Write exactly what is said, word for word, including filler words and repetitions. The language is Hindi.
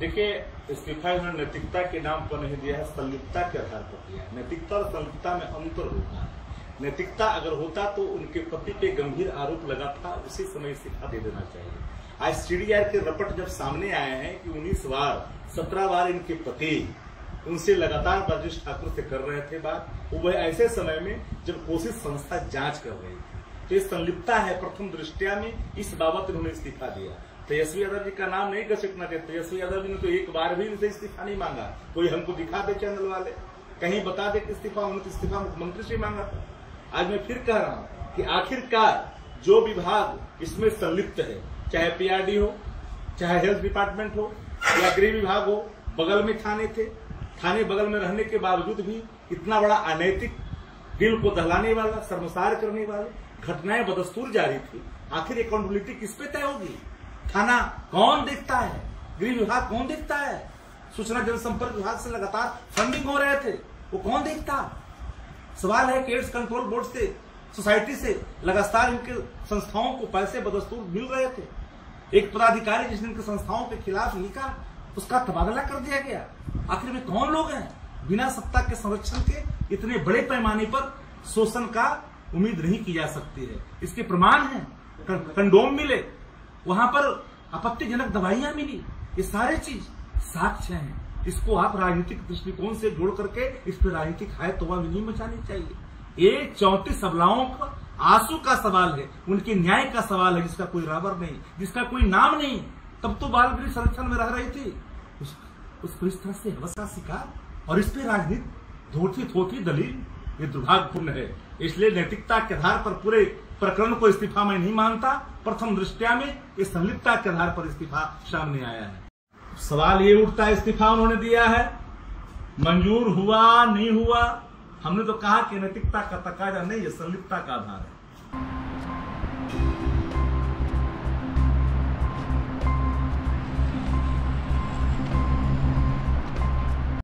देखिए, इस्तीफा इन्होंने नैतिकता के नाम पर नहीं दिया है, संलिप्तता के आधार पर दिया है। नैतिकता और संलिप्तता में अंतर होता है। नैतिकता अगर होता तो उनके पति पे गंभीर आरोप लगा था, उसी समय इस्तीफा दे देना चाहिए। आज सीडीआर के रपट जब सामने आए हैं कि उन्नीस बार सत्रह बार इनके पति उनसे लगातार ब्रजेश ठाकुर से कर रहे थे बात, वो ऐसे समय में जब कोशिश संस्था जांच कर रही थी, तो ये संलिप्तता है प्रथम दृष्टिया में। इस बाबत उन्होंने इस्तीफा दिया। तेजस्वी यादव जी का नाम नहीं घसीटना चाहिए। तेजस्वी यादव जी ने तो एक बार भी इनसे इस्तीफा नहीं मांगा। कोई हमको दिखा दे चैनल वाले, कहीं बता दे कि इस्तीफा, उन्होंने इस्तीफा मुख्यमंत्री से मांगा था। आज मैं फिर कह रहा हूं कि आखिरकार जो विभाग इसमें संलिप्त है, चाहे पीआरडी हो, चाहे हेल्थ डिपार्टमेंट हो या गृह विभाग हो, बगल में थाने थे, थाने बगल में रहने के बावजूद भी इतना बड़ा अनैतिक, दिल को दहलाने वाला, शर्मसार करने वाले घटनाएं बदस्तूर जारी थी। आखिर अकाउंटेबिलिटी किस पे तय होगी? थाना कौन देखता है? गृह विभाग कौन देखता है? सूचना जनसंपर्क विभाग से लगातार फंडिंग हो रहे थे, वो कौन देखता? सवाल है कि एड्स कंट्रोल बोर्ड से, सोसाइटी से लगातार इनके संस्थाओं को पैसे बदस्तूर मिल रहे थे। एक पदाधिकारी जिसने इनके संस्थाओं के खिलाफ लिखा, उसका तबादला कर दिया गया। आखिर में कौन लोग हैं? बिना सत्ता के संरक्षण के इतने बड़े पैमाने पर शोषण का उम्मीद नहीं की जा सकती है। इसके प्रमाण हैं, कंडोम मिले, वहां पर आपत्तिजनक दवाइयां मिली, ये सारे चीज साक्ष्य हैं। इसको आप राजनीतिक दृष्टिकोण से जोड़ करके इस पर राजनीतिक हाय तौबा भी नहीं मचानी चाहिए। ये चौंतीस अबलाओं का आंसू का सवाल है, उनके न्याय का सवाल है, जिसका कोई राबर नहीं, जिसका कोई नाम नहीं। तब तो बाल गृह संरक्षण में रह रही थी, उस, उसको इस तरह से हवस का शिकार, और इस पे राजनीति धोती थोती दलील, ये दुर्भाग्यपूर्ण है। इसलिए नैतिकता के आधार पर पूरे प्रकरण को इस्तीफा में नहीं मानता। प्रथम दृष्टिया में इस संलिप्तता के आधार पर इस्तीफा सामने आया है। सवाल ये उठता है, इस्तीफा उन्होंने दिया है, मंजूर हुआ नहीं हुआ? हमने तो कहा कि नैतिकता का तकाजा नहीं, ये संलिप्तता का आधार है।